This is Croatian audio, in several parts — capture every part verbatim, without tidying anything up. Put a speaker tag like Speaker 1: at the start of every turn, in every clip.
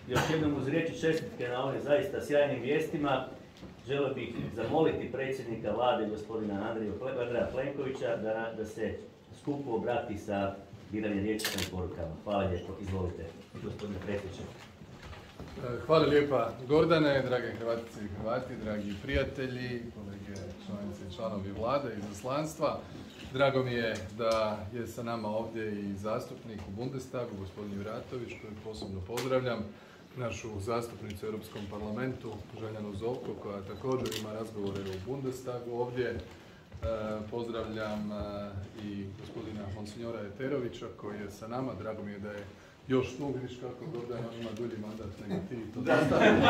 Speaker 1: još jednom uz riječi čestitke na ovim zaista sjajnim vijestima. Želio bih zamoliti predsjednika vlade, gospodina Andreja Plenkovića, da, da se skupu obrati sa biranjem riječima i porukama. Hvala lijepo. Izvolite, gospodine predsjedniče.
Speaker 2: Hvala lijepa Gordane, drage Hrvatice i Hrvati, dragi prijatelji, kolege, članice i članovi vlade i izaslanstva. Drago mi je da je sa nama ovdje i zastupnik u Bundestagu, gospodin Juratović, kojeg posebno pozdravljam, našu zastupnicu u Europskom parlamentu, Željanu Zovko, koja također ima razgovore u Bundestagu ovdje. E, pozdravljam e, i gospodina Monsignora Eterovića, koji je sa nama. Drago mi je da je još tu, vidiš kako Gordana ima dulji mandat nego ti. To da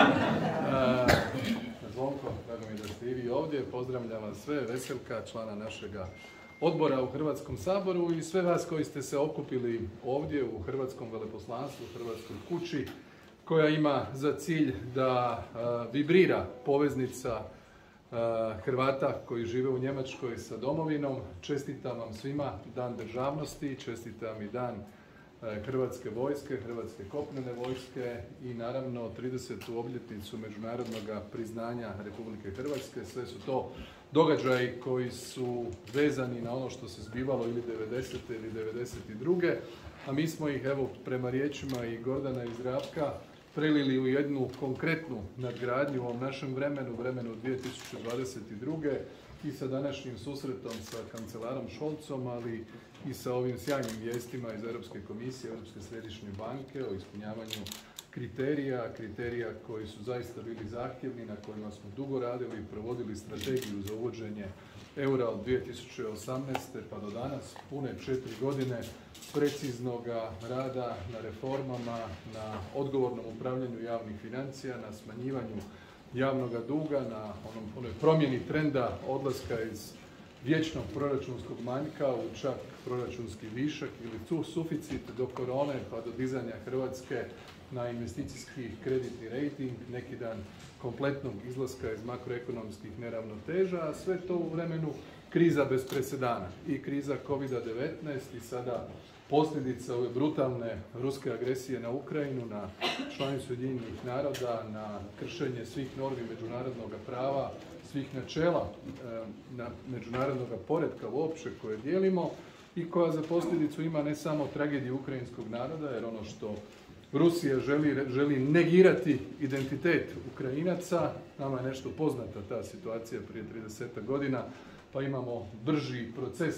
Speaker 2: Zvonko, drago mi je da ste i vi ovdje. Pozdravljam vas sve, Veselka, člana našega odbora u Hrvatskom saboru i sve vas koji ste se okupili ovdje u Hrvatskom veleposlanstvu, u Hrvatskoj kući, koja ima za cilj da uh, vibrira poveznica uh, Hrvata koji žive u Njemačkoj sa domovinom. Čestitam vam svima Dan državnosti, čestitam i Dan uh, Hrvatske vojske, Hrvatske kopnene vojske i naravno tridesetu obljetnicu međunarodnog priznanja Republike Hrvatske. Sve su to događaji koji su vezani na ono što se zbivalo ili devedesete ili devedeset druge. A mi smo ih, evo, prema riječima i Gordana i Zdravka, prelili u jednu konkretnu nadgradnju u ovom našem vremenu, vremenu dvije tisuće dvadeset druge i sa današnjim susretom sa kancelarom Scholzom, ali i sa ovim sjajnim vijestima iz Europske komisije, Europske središnje banke o ispunjavanju kriterija, kriterija koji su zaista bili zahtjevni, na kojima smo dugo radili i provodili strategiju za uvođenje eura od dvije tisuće osamnaeste pa do danas, pune četiri godine preciznog rada na reformama, na odgovornom upravljanju javnih financija, na smanjivanju javnog duga, na onom, onoj promjeni trenda odlaska iz vječnog proračunskog manjka u čak proračunski višak ili tu suficit do korone pa do dizanja Hrvatske na investicijski kreditni rejting, neki dan kompletnog izlaska iz makroekonomskih neravnoteža, a sve to u vremenu kriza bez presedana i kriza kovid devetnaest i sada posljedica ove brutalne ruske agresije na Ukrajinu, na članicu Ujedinjenih naroda, na kršenje svih normi međunarodnog prava, svih načela na međunarodnog poretka uopće koje dijelimo i koja za posljedicu ima ne samo tragediju ukrajinskog naroda, jer ono što Rusija želi, želi negirati identitet Ukrajinaca, nama je nešto poznata ta situacija prije trideset godina, pa imamo brži proces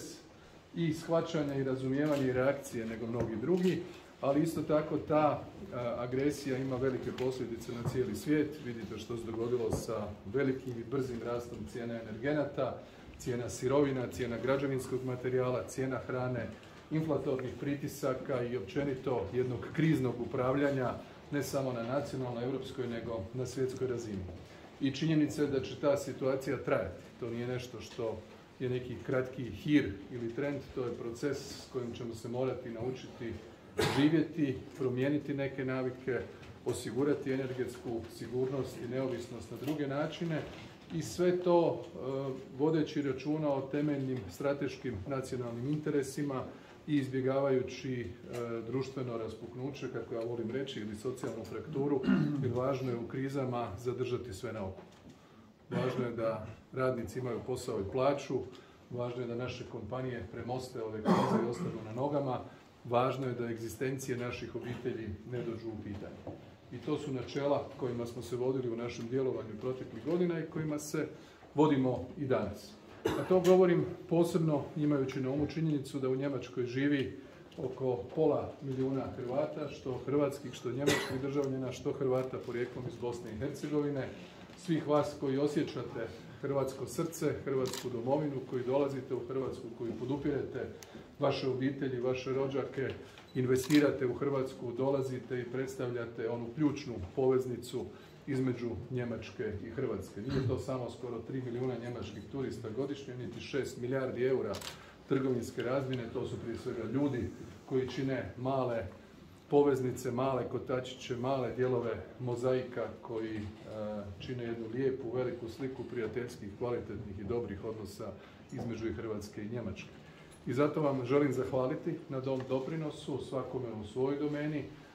Speaker 2: i shvaćanja i razumijevanja i reakcije nego mnogi drugi, ali isto tako ta a, agresija ima velike posljedice na cijeli svijet. Vidite što se dogodilo sa velikim i brzim rastom cijena energenata, cijena sirovina, cijena građevinskog materijala, cijena hrane, inflatornih pritisaka i općenito jednog kriznog upravljanja ne samo na nacionalnoj, europskoj, nego na svjetskoj razini. I činjenica je da će ta situacija trajati. To nije nešto što je neki kratki hir ili trend, to je proces s kojim ćemo se morati naučiti živjeti, promijeniti neke navike, osigurati energetsku sigurnost i neovisnost na druge načine i sve to uh, vodeći računa o temeljnim strateškim nacionalnim interesima i izbjegavajući e, društveno raspuknuće, kako ja volim reći, ili socijalnu frakturu, jer važno je u krizama zadržati sve na oku. Važno je da radnici imaju posao i plaću, važno je da naše kompanije premoste ove krize i ostanu na nogama, važno je da egzistencije naših obitelji ne dođu u pitanje. I to su načela kojima smo se vodili u našem djelovanju proteklih godina i kojima se vodimo i danas. A to govorim posebno imajući na umu činjenicu da u Njemačkoj živi oko pola milijuna Hrvata, što hrvatskih, što njemačkih državljana, što Hrvata porijeklom iz Bosne i Hercegovine. Svih vas koji osjećate hrvatsko srce, hrvatsku domovinu, koji dolazite u Hrvatsku, koji podupirete vaše obitelji, vaše rođake, investirate u Hrvatsku, dolazite i predstavljate onu ključnu poveznicu između Njemačke i Hrvatske. Nije to samo skoro tri milijuna njemačkih turista godišnje, niti šest milijardi eura trgovinske razmjene, to su prije svega ljudi koji čine male poveznice, male kotačiće, male dijelove mozaika koji e, čine jednu lijepu, veliku sliku prijateljskih, kvalitetnih i dobrih odnosa između i Hrvatske i Njemačke. I zato vam želim zahvaliti na tom doprinosu, svakome u svojoj domeni,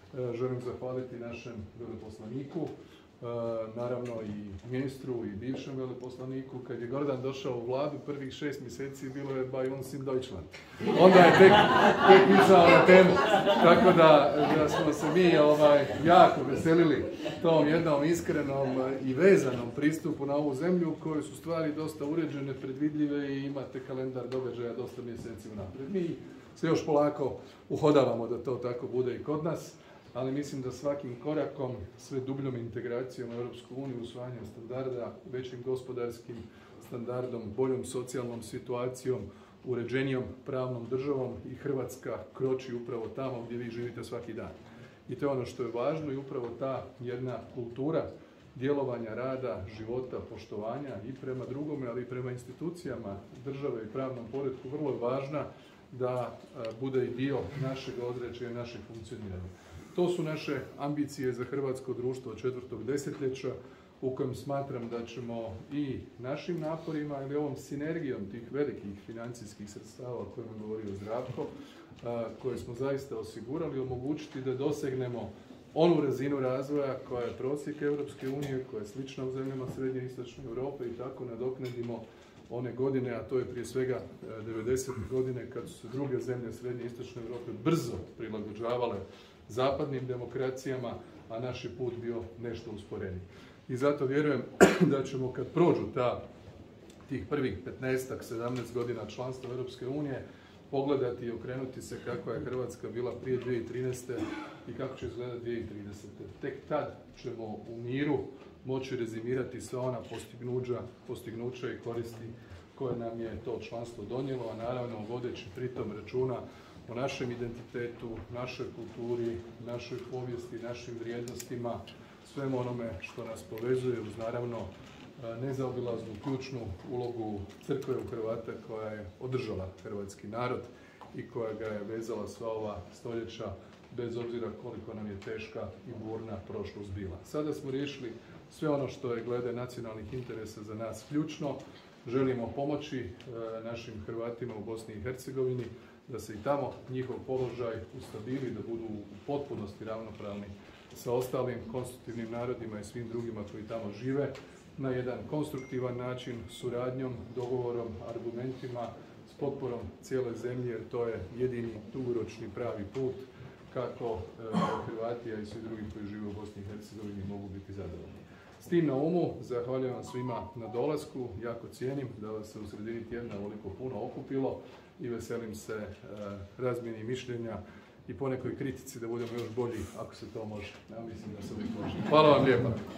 Speaker 2: Želim zahvaliti našem veleposlaniku, naravno i ministru i bivšem veleposlaniku. Kad je Gordan došao u vladu, prvih šest mjeseci bilo je bei uns in Deutschland. Onda je tek, tek išao na temu. Tako da, da smo se mi ovaj, jako veselili tom jednom iskrenom i vezanom pristupu na ovu zemlju, u kojoj su stvari dosta uređene, predvidljive i imate kalendar događaja dosta mjeseci unaprijed. Mi se još polako uhodavamo da to tako bude i kod nas, ali mislim da svakim korakom, sve dubljom integracijom u Europsku uniju, usvajanjem standarda, većim gospodarskim standardom, boljom socijalnom situacijom, uređenijom pravnom državom i Hrvatska kroči upravo tamo gdje vi živite svaki dan. I to je ono što je važno i upravo ta jedna kultura djelovanja, rada, života, poštovanja i prema drugome, ali i prema institucijama države i pravnom poretku vrlo je važna da bude i dio našeg ozračja i našeg funkcioniranja. To su naše ambicije za hrvatsko društvo četvrtog desetljeća, u kojem smatram da ćemo i našim naporima ili ovom sinergijom tih velikih financijskih sredstava o kojima je govorio Zdravko, koje smo zaista osigurali, omogućiti da dosegnemo onu razinu razvoja koja je prosjek Europske unije, koja je slična u zemljama srednje i istočne Europe i tako nadoknadimo one godine, a to je prije svega devedesete godine kad su se druge zemlje srednje i istočne Europe brzo prilagođavale zapadnim demokracijama, a naš je put bio nešto usporeniji. I zato vjerujem da ćemo kad prođu ta, tih prvih petnaestak, sedamnaest godina članstva Europske unije pogledati i okrenuti se kakva je Hrvatska bila prije dvije tisuće trinaeste i kako će izgledati dvije tisuće tridesete. Tek tad ćemo u miru moći rezimirati sva ona postignuća, postignuća i koristi koje nam je to članstvo donijelo, a naravno vodeći pritom računa o našem identitetu, našoj kulturi, našoj povijesti, našim vrijednostima, svemu onome što nas povezuje uz naravno nezaobilaznu ključnu ulogu crkve u Hrvata koja je održala hrvatski narod i koja ga je vezala sva ova stoljeća bez obzira koliko nam je teška i burna prošlost bila. Sada smo riješili sve ono što je glede nacionalnih interesa za nas ključno. Želimo pomoći e, našim Hrvatima u Bosni i Hercegovini da se i tamo njihov položaj ustabili, da budu u potpunosti ravnopravni sa ostalim konstitutivnim narodima i svim drugima koji tamo žive na jedan konstruktivan način, suradnjom, dogovorom, argumentima, s potporom cijele zemlje, jer to je jedini dugoročni pravi put kako e, Hrvati i svi drugi koji žive u Bosni i Hercegovini mogu biti zadovoljni. S tim na umu, zahvaljujem vam svima na dolasku, jako cijenim da vas se u sredini tjedna ovoliko puno okupilo i veselim se e, razmjeni mišljenja i ponekoj kritici da budemo još bolji ako se to može. Ja mislim da se uvijek može. Hvala vam lijepa.